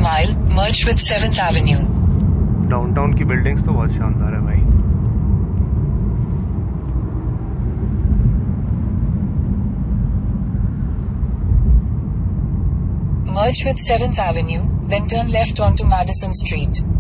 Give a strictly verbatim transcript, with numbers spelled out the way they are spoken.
mile, merge with seventh Avenue. Downtown की buildings तो बहुत शानदार है भाई। Merge with seventh Avenue, then turn left onto Madison Street.